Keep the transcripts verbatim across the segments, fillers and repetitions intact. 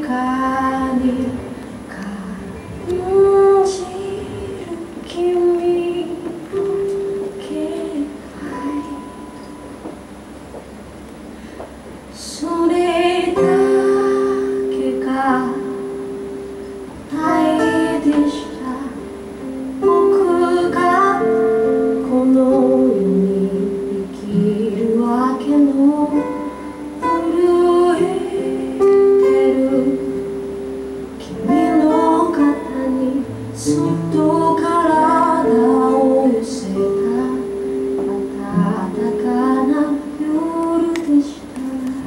かに感じる君の気配、それだけが答えでした。僕がこの世に生きるわけの震えてる君の肩にそっと体を寄せた暖かな夜でした。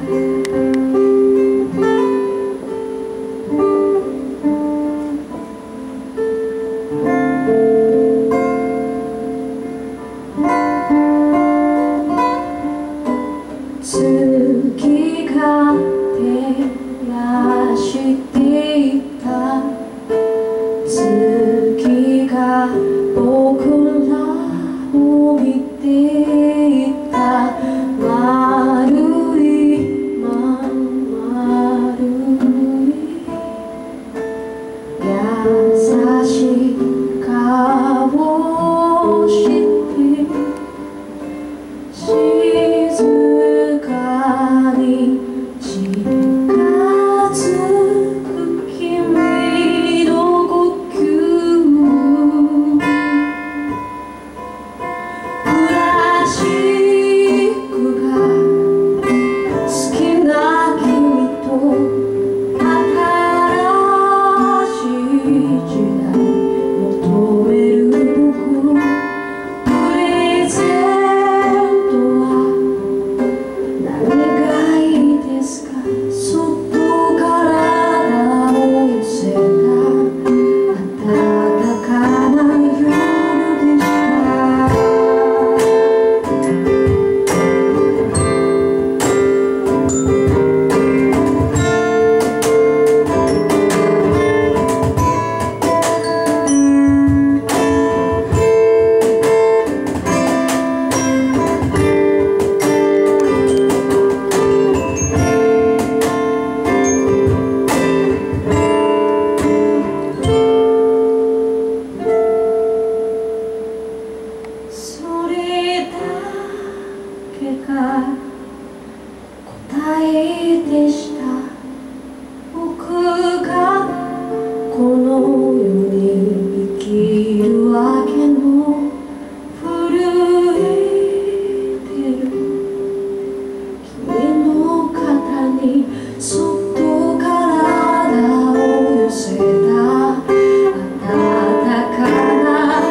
月が照らしていた、月が僕らを見ていた。丸いままるい優しい顔をして静かに近づく君の呼吸、プラスチックが好きな君と新しい時代求める僕、プレゼントは何がいいですか。そっと体を寄せた暖かな夜でした。それだけが答えでした。僕がこの世に生きるわけの震えてる君の肩にそっと体を寄せた暖かな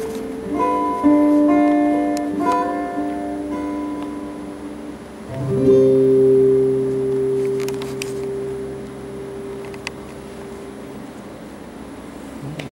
うん。